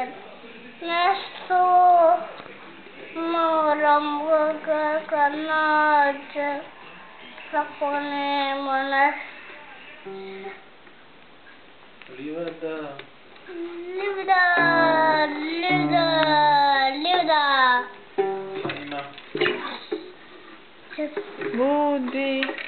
Nesto moramga kanaj sapone manas Livda Livda Aina Budi